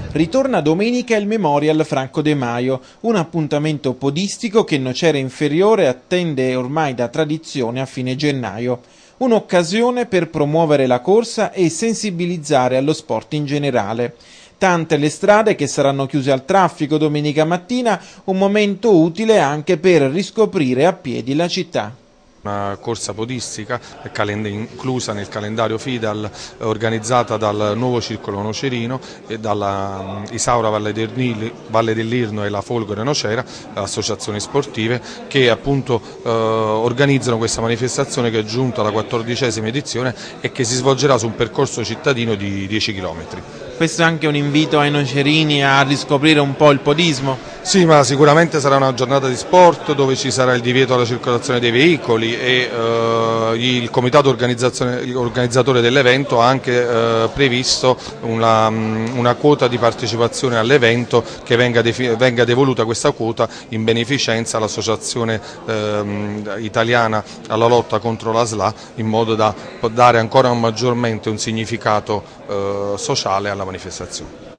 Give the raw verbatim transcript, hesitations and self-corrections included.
Ritorna domenica il Memorial Franco De Maio, un appuntamento podistico che Nocera Inferiore attende ormai da tradizione a fine gennaio. Un'occasione per promuovere la corsa e sensibilizzare allo sport in generale. Tante le strade che saranno chiuse al traffico domenica mattina, un momento utile anche per riscoprire a piedi la città. Una corsa podistica inclusa nel calendario FIDAL, organizzata dal Nuovo Circolo Nocerino e dalla Isaura Valle dell'Irno e la Folgore Nocera, associazioni sportive, che appunto eh, organizzano questa manifestazione che è giunta alla quattordicesima edizione e che si svolgerà su un percorso cittadino di dieci chilometri. Questo è anche un invito ai nocerini a riscoprire un po' il podismo? Sì, ma sicuramente sarà una giornata di sport dove ci sarà il divieto alla circolazione dei veicoli e eh, il comitato organizzatore dell'evento ha anche eh, previsto una, una quota di partecipazione all'evento, che venga, venga devoluta questa quota in beneficenza all'associazione eh, italiana alla lotta contro la S L A, in modo da dare ancora maggiormente un significato eh, sociale alla manifestazione.